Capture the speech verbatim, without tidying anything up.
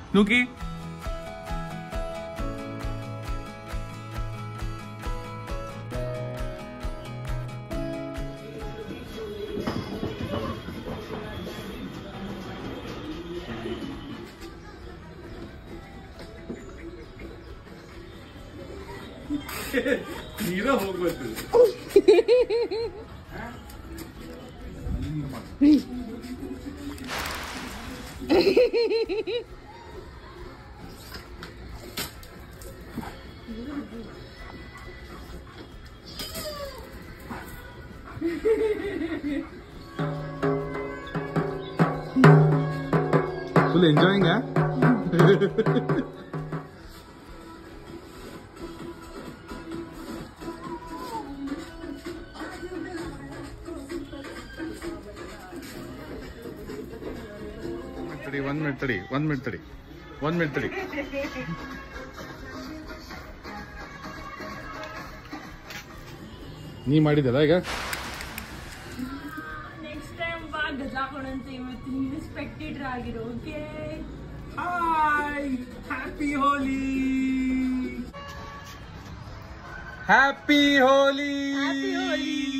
Schnucki. ನೀರ ಹೋಗ್ಬೇಕು full enjoying ಒಂದ್ ಮಿನಿಟ್ ತಡಿ ಒಂದ್ ಮಿನಿಟ್ ತಡಿ ಒಂದ್ ಮಿನಿಟ್ ತಡಿ ನೀ ಮಾಡಿದಲ್ಲ ಈಗ ನೆಕ್ಸ್ಟ್ ಟೈಮ್ ಬಾ ಗಜಾಕೊಂಡಂತ ಇವತ್ತು ನೀನು ಸ್ಪೆಕ್ಟೇಟರ್ ಆಗಿರೋ okay hi happy Holi happy Holi happy ಹೋಲಿ